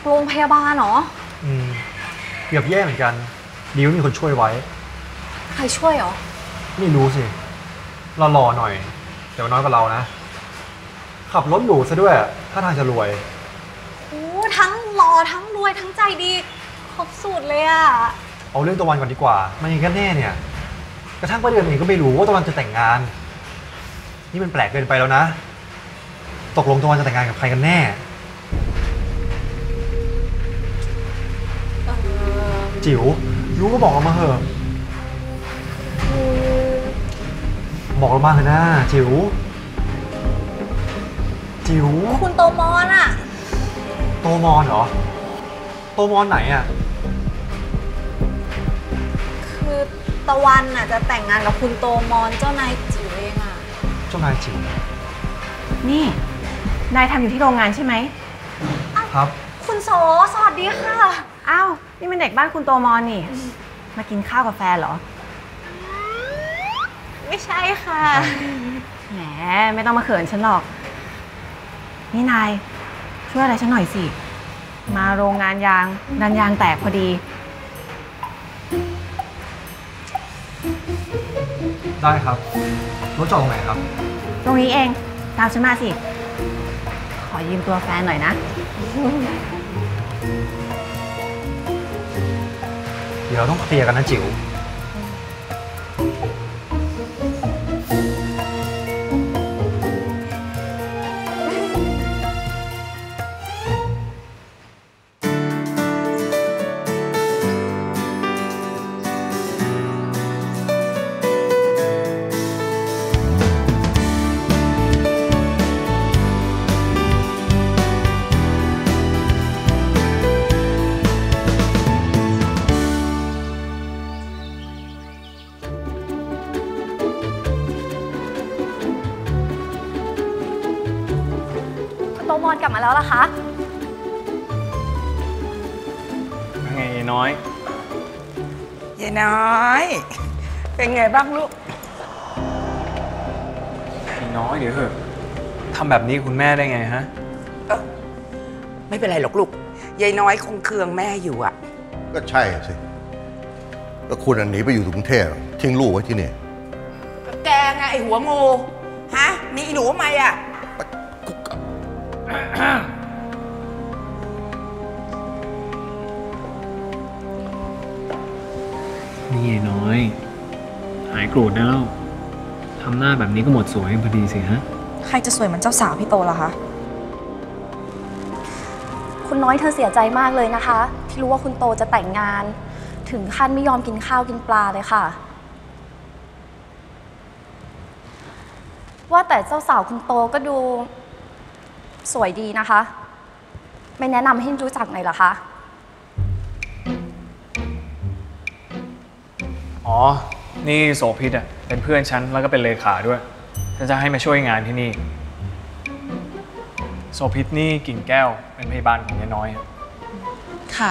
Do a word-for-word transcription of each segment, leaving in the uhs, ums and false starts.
โรงพยาบาลเหรออืมเกือบแย่เหมือนกันดีว่ามีคนช่วยไว้ใครช่วยเหรอไม่รู้สิเรารอหน่อยแต่ว่าน้อยกว่าเรานะขับรถหรูซะด้วยถ้าทางจะรวยโอ้ทั้งรอทั้งรวยทั้งใจดีครบสูตรเลยอะเอาเรื่องตะวันก่อนดีกว่ามันยังกันแน่เนี่ยกระทั่งป้าเดือนเองก็ไม่รู้ว่าตะวันจะแต่งงานนี่มันแปลกเกินไปแล้วนะตกลงตะวันจะแต่งงานกับใครกันแน่จิ๋วรู้ก็บอกเรามาเถอะบอกเรามาเถอะนะจิ๋วจิ๋วคุณโตมอนอะโตมอนเหรอโตมอนไหนอะคือตะวันอะจะแต่งงานกับคุณโตมอนเจ้านายจิ๋วเองอะเจ้านายจิ๋วนี่นายทำอยู่ที่โรงงานใช่ไหมครับคุณโสสวัสดีค่ะอ้าวนี่มันเด็กบ้านคุณโตมอนนี่มากินข้าวกับแฟนเหรอไม่ใช่ค่ะแหมไม่ต้องมาเขินฉันหรอกนี่นายช่วยอะไรฉันหน่อยสิมาโรงงานยางดันยางแตกพอดีได้ครับรถจอดตรงไหนครับตรงนี้เองตามฉันมาสิขอยืมตัวแฟนหน่อยนะเดี๋ยวต้องเคลียร์กันนะจิ๋วโตมอนกลับมาแล้วล่ะคะไงยายน้อยยายน้อยเป็นไงบ้างลูกยายน้อยเดี๋ยวเถอะทำแบบนี้คุณแม่ได้ไงฮะเออไม่เป็นไรหรอกลูกยายน้อยคงเคืองแม่อยู่อ่ะก็ใช่สิแล้วคุณอันหนีไปอยู่กรุงเทพทิ้งลูกไว้ที่นี่แกไงไอหัวงูฮะมีหนูทำไมอ่ะนี่ไอ้น้อยหายโกรธได้แล้วทำหน้าแบบนี้ก็หมดสวยพอดีสิฮะใครจะสวยเหมือนเจ้าสาวพี่โตล่ะคะคุณน้อยเธอเสียใจมากเลยนะคะที่รู้ว่าคุณโตจะแต่งงานถึงขั้นไม่ยอมกินข้าวกินปลาเลยค่ะว่าแต่เจ้าสาวคุณโตก็ดูสวยดีนะคะไม่แนะนำให้รู้จักหน่อยเหรอคะอ๋อนี่โสภิตอ่ะเป็นเพื่อนฉันแล้วก็เป็นเลขาด้วยฉันจะให้มาช่วยงานที่นี่โสภิตนี่กิ่งแก้วเป็นพยาบาลของยายน้อยค่ะ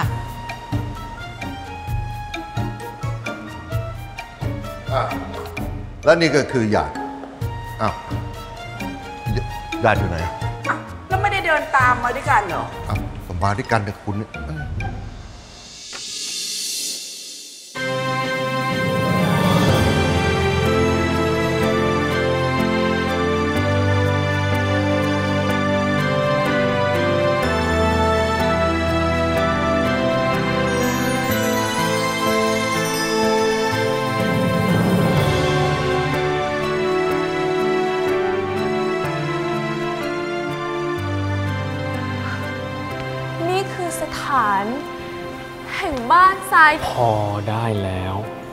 อ่ะแล้วนี่ก็คือหยาดอ้าวหยาดอยู่ไหนอ้าวแล้วไม่ได้เดินตามมาด้วยกันเหรออ้าวมาด้วยกันแต่คุณเนี่ยสถานแห่งบ้านทรายพอได้แล้ว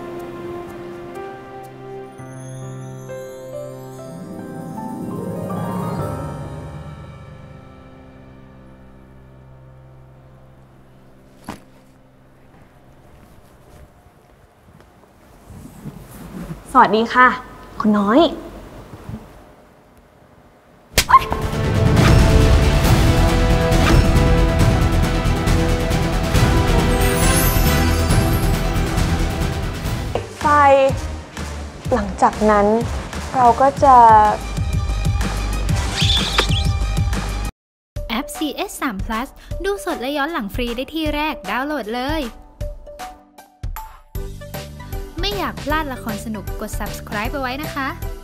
สวัสดีค่ะคุณน้อยหลังจากนั้นเราก็จะแอปซี เอส ทรี พลัส ดูสดและย้อนหลังฟรีได้ที่แรกดาวน์โหลดเลย ไม่อยากพลาดละครสนุกกด ซับสไครบ์ เอาไว้นะคะ